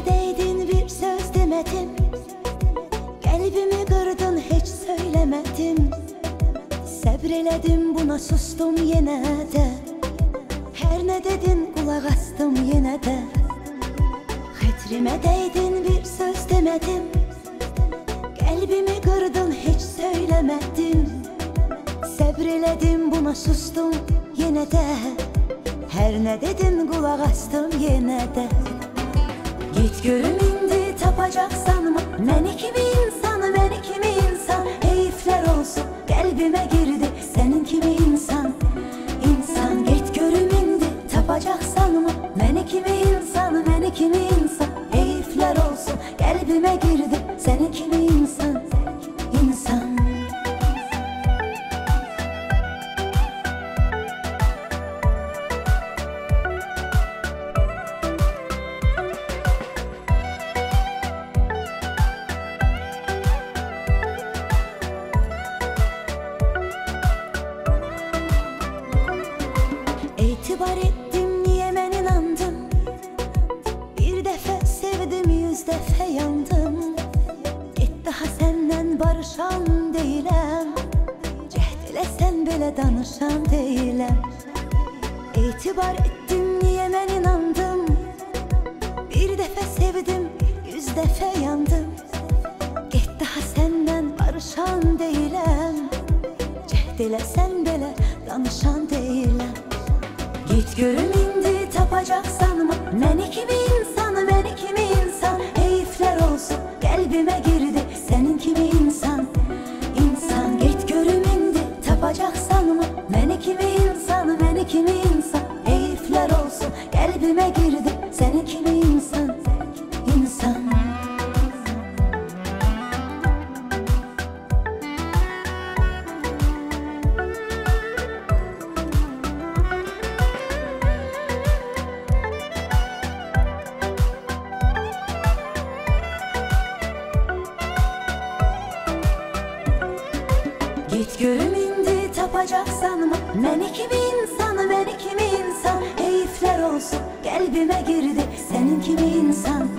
değdin bir söz demedim, kalbimi kırdın hiç söylemedim. Səbreledim buna sustum yine de, her ne dedin kulak astım yine de. Xetrime değdin bir söz demedim, kalbimi kırdın hiç söylemedim. Səbreledim buna sustum yine de, her ne dedin kulak astım yine de. Git görüm indi tapacaksan mı? Məni kimi insan, məni kimi insan. Heyifler olsun kalbime girdi senin kimi insan. İnsan git görüm indi tapacaksan mı? Məni kimi insan, məni kimi insan. Heyifler olsun kalbime girdi senin kimi insan. İnsan. İtibar ettim niye ben inandım, bir defa sevdim 100 defa yandım. Git daha senden barışan değilim, cehd ile sen böyle danışan değilim. İtibar ettim niye ben inandım, bir defa sevdim 100 defa yandım. Git daha senden barışan değilim, cehd ile sen böyle danışan değilim. Git görüm indi tapacaksan mı? Məni kimi insan, məni kimi insan. Heyifler olsun kalbime girdi senin kimi insan. İnsan git görüm indi tapacaksan mı? Məni kimi insan, məni kimi insan. Heyifler olsun kalbime girdi senin kimi insan. İnsan. Git görüm indi tapacaksan mı? Məni kimi insan, məni kimi insan. Heyifler olsun kalbime girdi senin kimi insan.